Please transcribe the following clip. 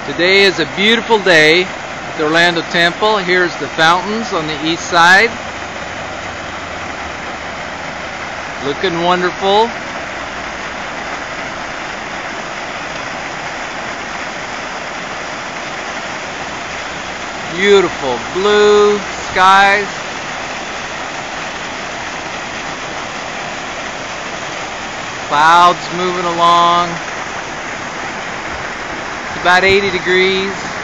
Today is a beautiful day at the Orlando Temple. Here's the fountains on the east side. Looking wonderful. Beautiful blue skies. Clouds moving along. It's about 80 degrees.